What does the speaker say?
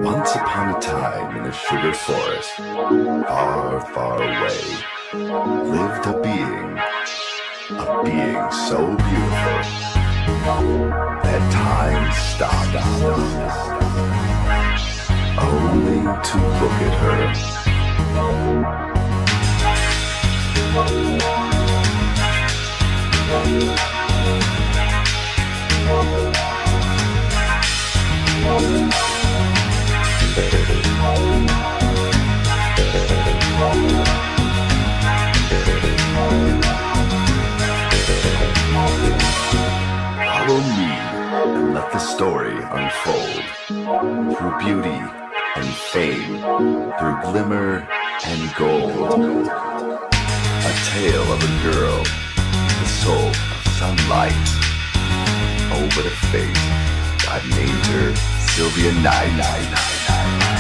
Once upon a time in a sugar forest, far, far away, lived a being so beautiful that time stopped, only to look at her. Follow me and let the story unfold through beauty and fame, through glimmer and gold. A tale of a girl, the soul of sunlight. Oh, what a fate! God named her Sylvia Night.